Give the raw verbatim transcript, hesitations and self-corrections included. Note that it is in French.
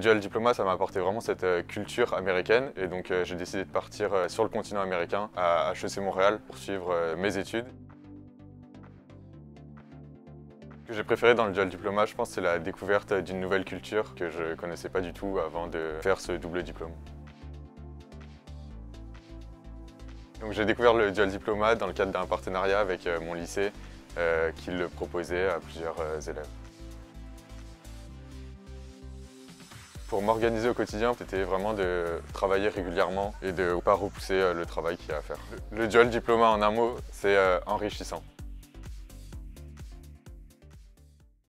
Le dual diploma, ça m'a apporté vraiment cette euh, culture américaine et donc euh, j'ai décidé de partir euh, sur le continent américain à H E C Montréal pour suivre euh, mes études. Ce que j'ai préféré dans le dual diploma, je pense, c'est la découverte d'une nouvelle culture que je ne connaissais pas du tout avant de faire ce double diplôme. Donc j'ai découvert le dual diploma dans le cadre d'un partenariat avec euh, mon lycée euh, qui le proposait à plusieurs euh, élèves. Pour m'organiser au quotidien, c'était vraiment de travailler régulièrement et de ne pas repousser le travail qu'il y a à faire. Le dual diploma, en un mot, c'est enrichissant.